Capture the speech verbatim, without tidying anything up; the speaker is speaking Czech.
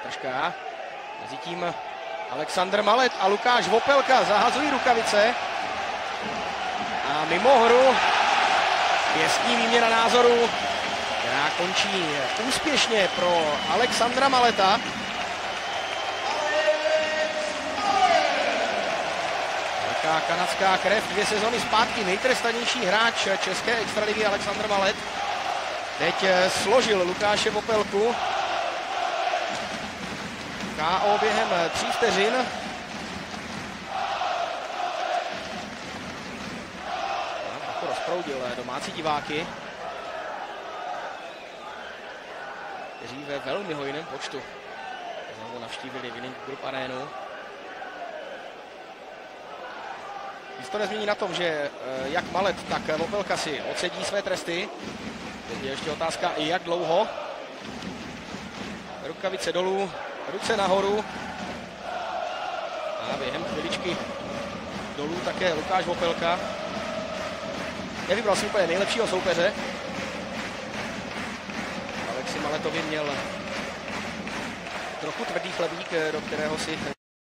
Trška. Mezitím Alexandr Malet a Lukáš Vopelka zahazují rukavice. A mimo hru pěstní výměna názorů, která končí úspěšně pro Alexandra Maleta. Velká kanadská krev, dvě sezony zpátky, nejtrestanější hráč české extraligy Alexandr Malet. Teď složil Lukáše Vopelku. K O během tří vteřin. Trochu rozproudil domácí diváky, kteří ve velmi hojném počtu znovu navštívili Winning Group Arénu. Nic to nezmění na tom, že jak Malet, tak Vopelka si odsedí své tresty. Teď je ještě otázka, jak dlouho. Rukavice dolů, ruce nahoru. A během chviličky dolů také Lukáš Vopelka. Nevybral si úplně nejlepšího soupeře. Alexi Maletovi měl trochu tvrdý chlebík, do kterého si